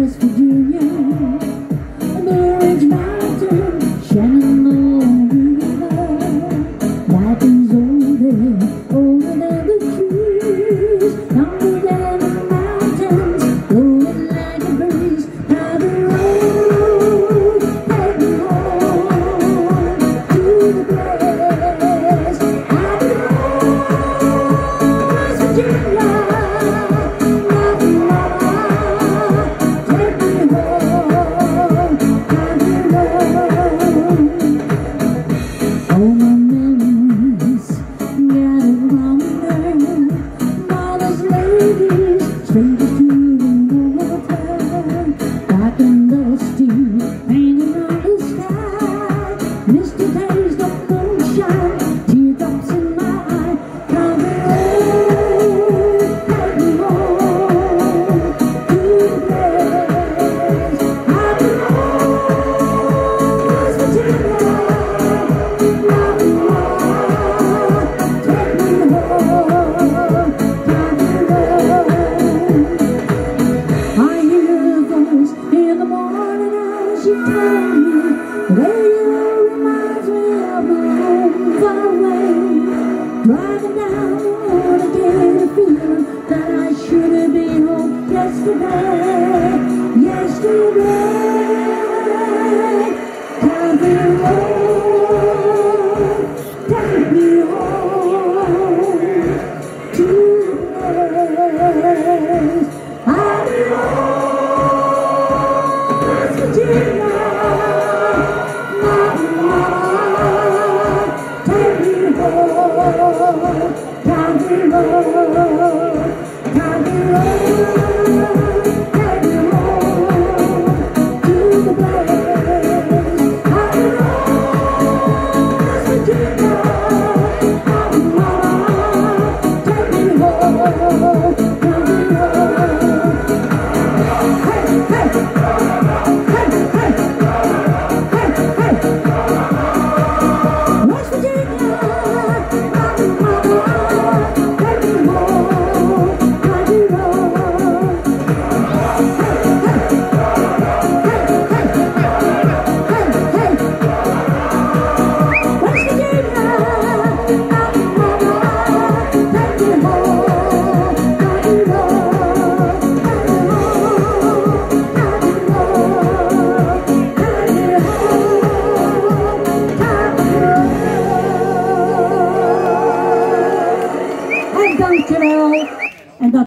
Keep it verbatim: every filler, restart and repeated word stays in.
West Virginia, and the Ridge Mountains, Shenandoah River, mountains over there, older than the trees, younger than the mountains, blowing like a breeze. How the road take me home to the place. How the road, West Virginia. Strangers to the water, dark and dusty, hanging on the sky. Misty taste of moonshine, teardrops in my eye. Come road, take me home to the place. Happy road, West Virginia, love you more. Take me home, happy road. In the morning as you tell me, radio reminds me of my home far away. Driving down the road, I get a feeling that I should have been home yesterday. Yesterday, country road, take me home to the place. Happy road. Country road, country road, take me home to the place. Happy road, West Virginia, happy road, take me home, country road. Hey, hey, hey, hey, hey, hey, West Virginia. Dankjewel. En dat